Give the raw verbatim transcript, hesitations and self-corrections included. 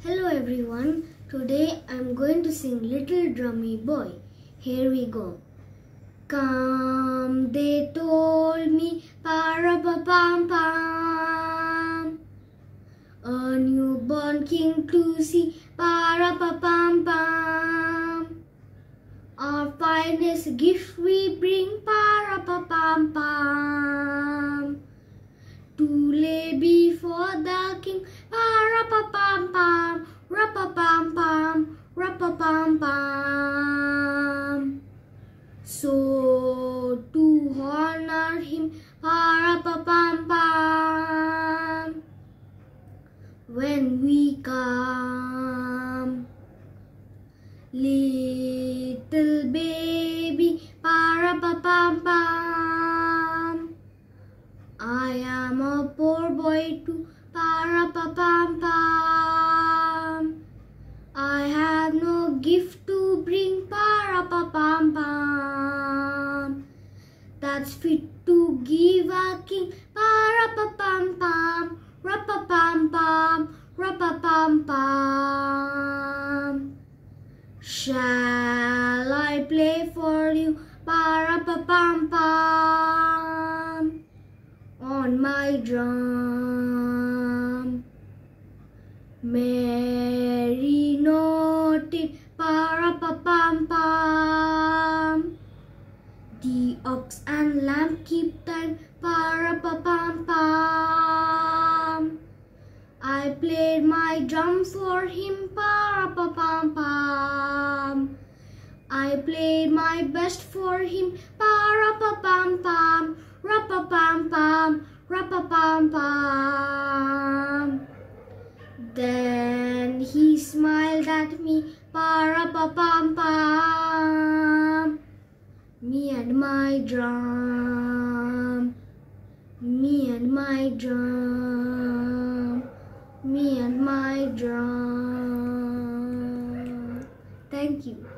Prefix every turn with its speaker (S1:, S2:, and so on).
S1: Hello everyone, today I'm going to sing Little Drummy Boy. Here we go. Come, they told me, para-pa-pam-pam, a newborn king to see, para-pa-pam-pam. Our finest gift we bring, para-pa-pam-pam, to lay before the king, para-pa-pam-pam, ra-pa-pam-pam, ra-pa-pam-pam. So to honor him, para-pa-pam-pam, when we come, little baby, para-pa-pam-pam, I am a poor boy too, para-pa-pam-pam, I have no gift to bring, para-pa-pam-pam, that's fit to give a king, para-pa-pam-pam, ra-pa-pam-pam, ra-pa-pam-pam. Shall I play for you, para-pa-pam-pam, on my drum? Merry noted, para-pa-pam-pam, the ox and lamb keep time, para-pa-pam-pam. I played my drum for him, para-pa-pam-pam. I played my best for him, para-pa-pam-pam, ra-pa-pam-pam, ra-pa-pam-pam. Then he smiled at me, para-pa-pam-pam, me and my drum, me and my drum, me and my drum. Thank you.